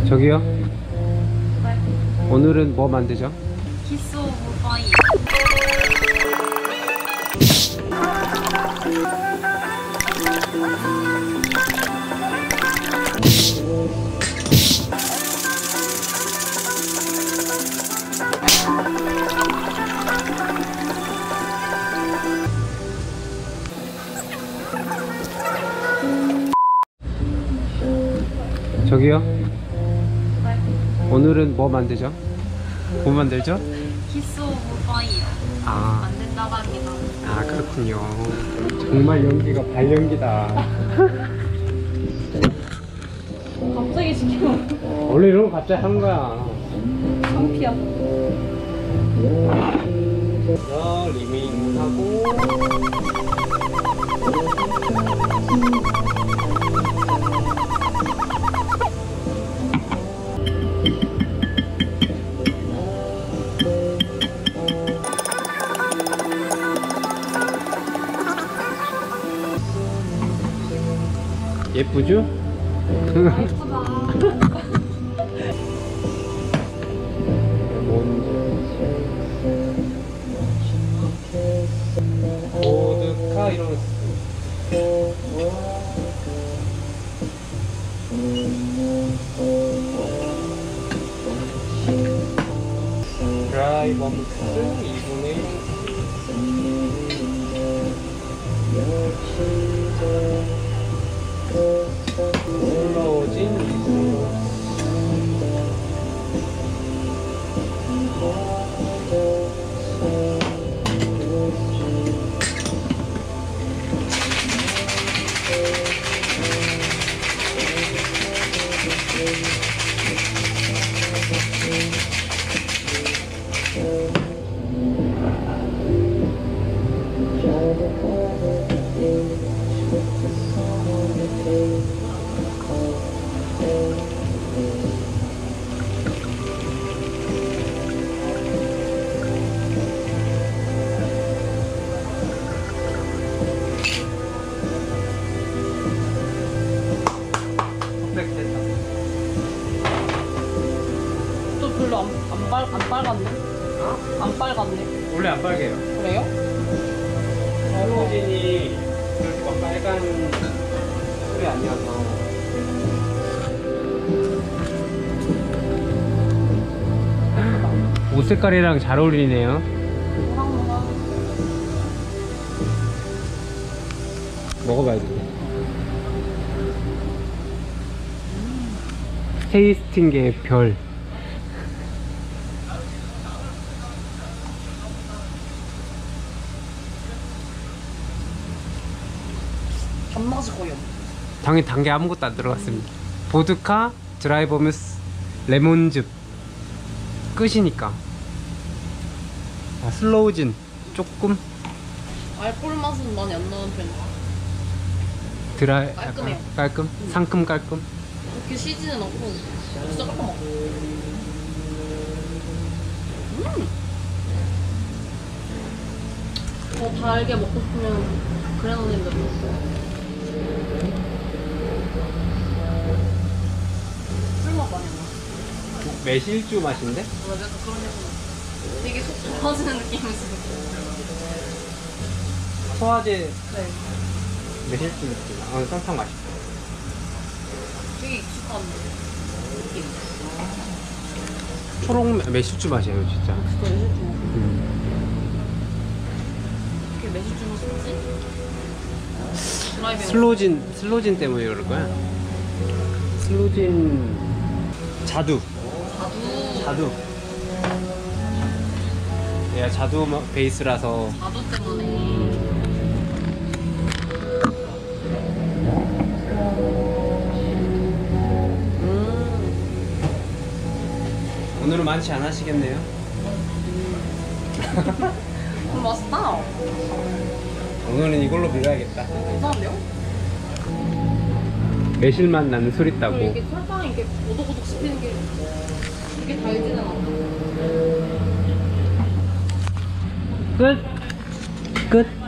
저기요? 네. 오늘은 뭐 만들죠? 키스 오브 파이. 저기요? 네. 오늘은 뭐 만들죠? 뭐 만들죠? 키스 오브 파이요. 아, 만든다고 합니다. 아 그렇군요. 정말 연기가 발연기다. 갑자기 시키면 원래 이런 거 갑자기 하는 거야. 창피야. 리밍하고 예쁘죠? 예쁘다. 보드카 이런 거. 드라이 범스 2분의 1 슬로우진 2분의 또 별로 안 빨갛네. 안 빨갛네. 원래 안 빨개요. 그래요? 슬로우진이 그렇게 막 빨간 소리 아니어서. 옷 색깔이랑 잘 어울리네요. 먹어봐야 돼. 테이스팅의 별. 단맛이 거의 없네. 당연히 단 게 아무것도 안 들어갔습니다. 보드카, 드라이버뮤스, 레몬즙 끝이니까. 아, 슬로우진 조금 알코올 맛은 많이 안 나는 편이야. 깔끔해요. 깔끔? 상큼 깔끔? 그렇게 시지는 않고 진짜 깔끔하고. 더 달게 먹고 싶으면 그래놀린도 먹고. 술맛 많이 안 나. 매실주 맛인데? 맞아, 약간 그런 느낌. 되게 속 좋아지는 느낌이었어. 소화제 네. 매실주 느낌. 아, 설탕 맛있어. 되게 익숙한 느낌. 초록 매실주 맛이에요, 진짜. 진짜 매실주 맛. 어떻게 매실주 맛이지? 드라이빙. 슬로우진 때문에 그럴 거야. 슬로우진 자두. 자두. 얘가 자두 베이스라서. 자두 때문에. 오늘은 많지 않으시겠네요. 맛있다. 오늘은 이걸로 밀어야겠다. 괜찮은데요? 매실맛 나는 술 있다고. 그리고 이게 설탕이 이렇게 오독오독 씹히는 게 이게 달지는 않아. 끝. 끝.